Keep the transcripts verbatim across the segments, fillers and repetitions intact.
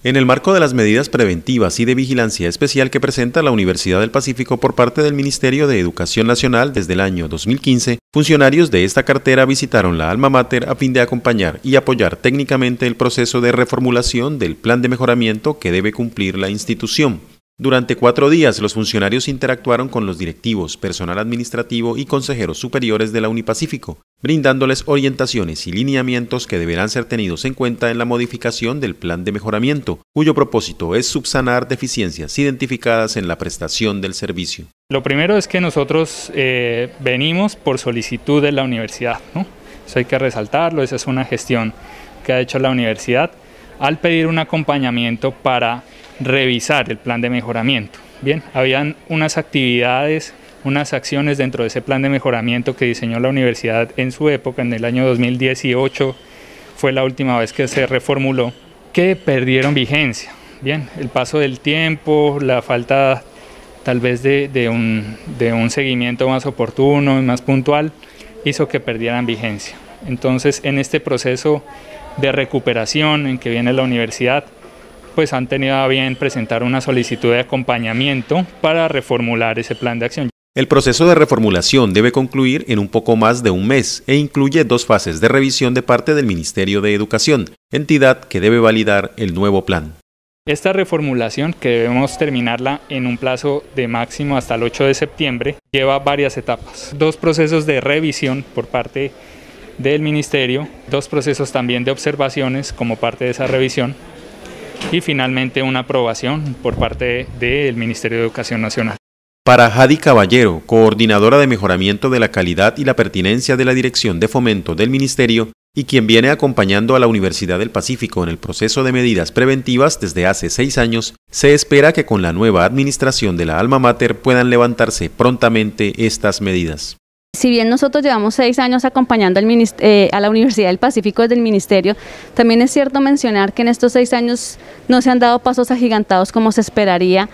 En el marco de las medidas preventivas y de vigilancia especial que presenta la Universidad del Pacífico por parte del Ministerio de Educación Nacional desde el año dos mil quince, funcionarios de esta cartera visitaron la alma mater a fin de acompañar y apoyar técnicamente el proceso de reformulación del plan de mejoramiento que debe cumplir la institución. Durante cuatro días, los funcionarios interactuaron con los directivos, personal administrativo y consejeros superiores de la Unipacífico, brindándoles orientaciones y lineamientos que deberán ser tenidos en cuenta en la modificación del plan de mejoramiento, cuyo propósito es subsanar deficiencias identificadas en la prestación del servicio. Lo primero es que nosotros eh, venimos por solicitud de la universidad, ¿no? Eso hay que resaltarlo, esa es una gestión que ha hecho la universidad al pedir un acompañamiento para revisar el plan de mejoramiento. Bien, habían unas actividades, unas acciones dentro de ese plan de mejoramiento que diseñó la universidad en su época, en el año dos mil dieciocho, fue la última vez que se reformuló, que perdieron vigencia. Bien, el paso del tiempo, la falta tal vez de, de, un, de un seguimiento más oportuno y más puntual, hizo que perdieran vigencia. Entonces, en este proceso de recuperación en que viene la universidad, pues han tenido a bien presentar una solicitud de acompañamiento para reformular ese plan de acción. El proceso de reformulación debe concluir en un poco más de un mes e incluye dos fases de revisión de parte del Ministerio de Educación, entidad que debe validar el nuevo plan. Esta reformulación, que debemos terminarla en un plazo de máximo hasta el ocho de septiembre, lleva varias etapas. Dos procesos de revisión por parte del Ministerio, dos procesos también de observaciones como parte de esa revisión, y finalmente una aprobación por parte del Ministerio de Educación Nacional. Para Jadi Caballero, coordinadora de mejoramiento de la calidad y la pertinencia de la Dirección de Fomento del Ministerio y quien viene acompañando a la Universidad del Pacífico en el proceso de medidas preventivas desde hace seis años, se espera que con la nueva administración de la alma mater puedan levantarse prontamente estas medidas. Si bien nosotros llevamos seis años acompañando al eh, a la Universidad del Pacífico desde el Ministerio, también es cierto mencionar que en estos seis años no se han dado pasos agigantados como se esperaría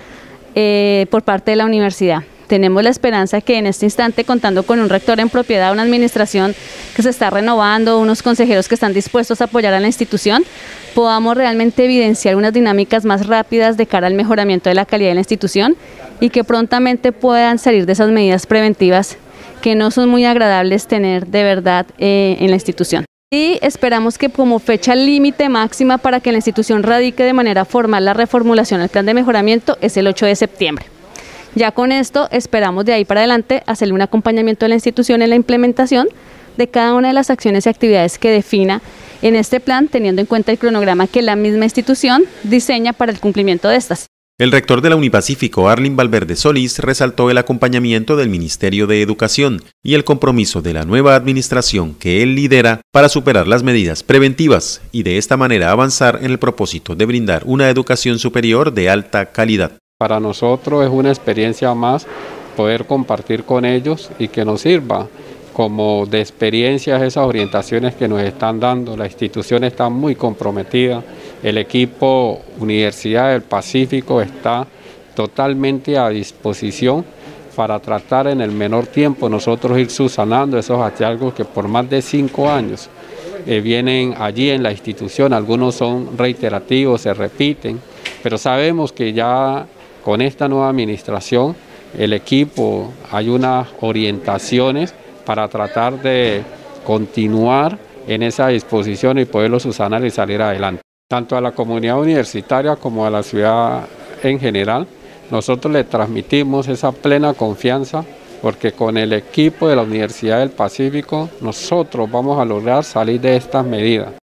eh, por parte de la universidad. Tenemos la esperanza que en este instante, contando con un rector en propiedad, una administración que se está renovando, unos consejeros que están dispuestos a apoyar a la institución, podamos realmente evidenciar unas dinámicas más rápidas de cara al mejoramiento de la calidad de la institución y que prontamente puedan salir de esas medidas preventivas que no son muy agradables tener de verdad eh, en la institución. Y esperamos que como fecha límite máxima para que la institución radique de manera formal la reformulación del plan de mejoramiento es el ocho de septiembre. Ya con esto esperamos de ahí para adelante hacerle un acompañamiento a la institución en la implementación de cada una de las acciones y actividades que defina en este plan, teniendo en cuenta el cronograma que la misma institución diseña para el cumplimiento de estas. El rector de la Unipacífico, Arlin Valverde Solís, resaltó el acompañamiento del Ministerio de Educación y el compromiso de la nueva administración que él lidera para superar las medidas preventivas y de esta manera avanzar en el propósito de brindar una educación superior de alta calidad. Para nosotros es una experiencia más poder compartir con ellos y que nos sirva como de experiencias esas orientaciones que nos están dando. La institución está muy comprometida, el equipo Universidad del Pacífico está totalmente a disposición para tratar en el menor tiempo nosotros ir subsanando esos hallazgos que por más de cinco años eh, vienen allí en la institución. Algunos son reiterativos, se repiten, pero sabemos que ya con esta nueva administración el equipo hay unas orientaciones para tratar de continuar en esa disposición y poderlo subsanar y salir adelante. Tanto a la comunidad universitaria como a la ciudad en general, nosotros le transmitimos esa plena confianza porque con el equipo de la Universidad del Pacífico nosotros vamos a lograr salir de estas medidas.